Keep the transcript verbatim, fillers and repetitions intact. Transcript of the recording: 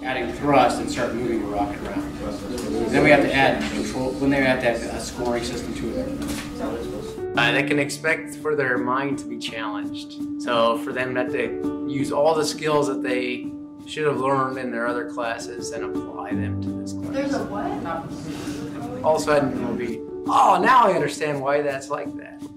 adding thrust and start moving the rocket around. Then we have to add control, when they have to have a scoring system to it. Uh, they can expect for their mind to be challenged. So for them not to use all the skills that they should have learned in their other classes and apply them to this class. There's a what? All of a sudden it'll be, oh, now I understand why that's like that.